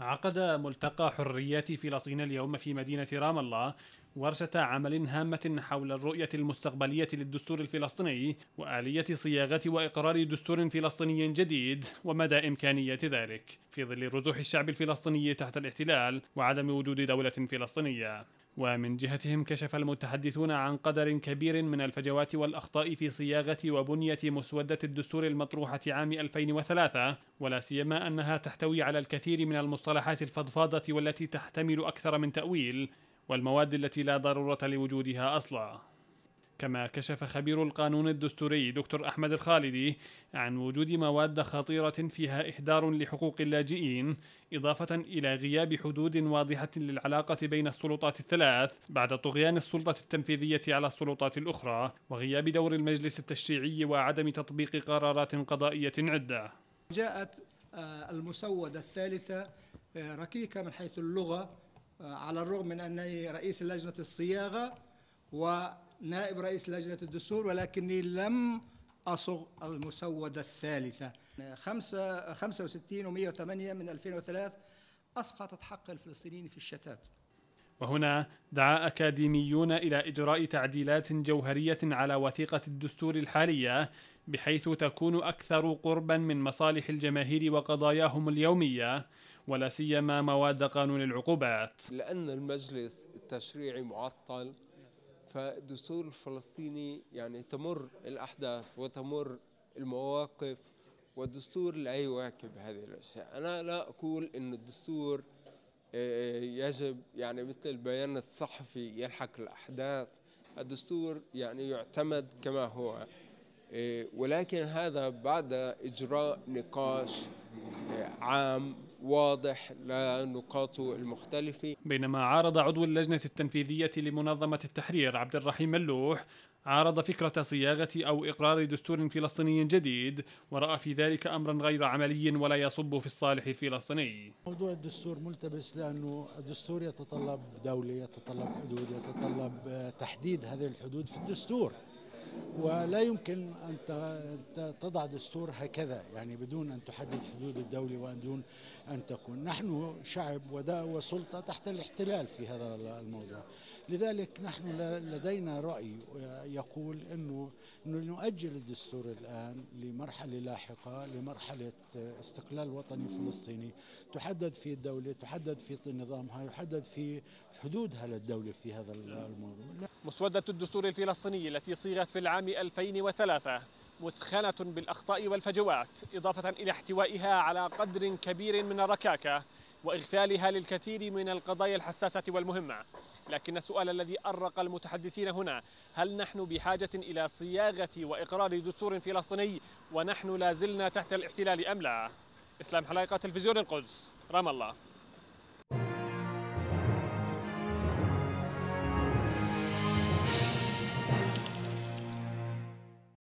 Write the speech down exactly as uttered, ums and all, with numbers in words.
عقد ملتقى حريات فلسطين اليوم في مدينة رام الله ورشة عمل هامة حول الرؤية المستقبلية للدستور الفلسطيني وآلية صياغة وإقرار دستور فلسطيني جديد ومدى إمكانية ذلك في ظل رزوح الشعب الفلسطيني تحت الاحتلال وعدم وجود دولة فلسطينية. ومن جهتهم كشف المتحدثون عن قدر كبير من الفجوات والأخطاء في صياغة وبنية مسودة الدستور المطروحة عام ألفين وثلاثة، ولا سيما أنها تحتوي على الكثير من المصطلحات الفضفاضة والتي تحتمل أكثر من تأويل والمواد التي لا ضرورة لوجودها أصلا. كما كشف خبير القانون الدستوري دكتور أحمد الخالدي عن وجود مواد خطيرة فيها إهدار لحقوق اللاجئين، إضافة إلى غياب حدود واضحة للعلاقة بين السلطات الثلاث بعد طغيان السلطة التنفيذية على السلطات الأخرى، وغياب دور المجلس التشريعي وعدم تطبيق قرارات قضائية عدة. جاءت المسودة الثالثة ركيكة من حيث اللغة، على الرغم من أنني رئيس لجنة الصياغة ونائب رئيس لجنة الدستور، ولكني لم أصغ المسودة الثالثة. خمسة وستين ومئة وثمانية من ألفين وثلاثة أسقطت حق الفلسطينيين في الشتات. وهنا دعا أكاديميون إلى إجراء تعديلات جوهرية على وثيقة الدستور الحالية بحيث تكون أكثر قربا من مصالح الجماهير وقضاياهم اليومية، ولا سيما مواد قانون العقوبات. لأن المجلس التشريعي معطل، فالدستور الفلسطيني يعني تمر الأحداث وتمر المواقف، والدستور لا يواكب هذه الأشياء. أنا لا أقول أن الدستور يجب يعني مثل البيان الصحفي يلحق الأحداث. الدستور يعني يعتمد كما هو، ولكن هذا بعد إجراء نقاش عام واضح لنقاطه المختلفة. بينما عارض عضو اللجنة التنفيذية لمنظمة التحرير عبد الرحيم ملوح عارض فكرة صياغة أو إقرار دستور فلسطيني جديد، ورأى في ذلك أمرا غير عملي ولا يصب في الصالح الفلسطيني. موضوع الدستور ملتبس لأنه الدستور يتطلب دولة، يتطلب حدود، يتطلب تحديد هذه الحدود في الدستور، ولا يمكن أن تضع دستور هكذا يعني بدون أن تحدد حدود الدولة وبدون أن تكون. نحن شعب وسلطة تحت الاحتلال في هذا الموضوع، لذلك نحن لدينا رأي يقول أنه نؤجل الدستور الآن لمرحلة لاحقة، لمرحلة استقلال وطني فلسطيني تحدد في الدولة، تحدد في نظامها، يحدد في حدودها للدولة في هذا الموضوع. مسودة الدستور الفلسطيني التي صيغت في العام ألفين وثلاثة مثخنة بالأخطاء والفجوات، إضافة إلى احتوائها على قدر كبير من الركاكة وإغفالها للكثير من القضايا الحساسة والمهمة. لكن السؤال الذي أرق المتحدثين هنا: هل نحن بحاجة إلى صياغة وإقرار دستور فلسطيني ونحن لازلنا تحت الاحتلال أم لا؟ إسلام حلايقة، تلفزيون القدس، رام الله.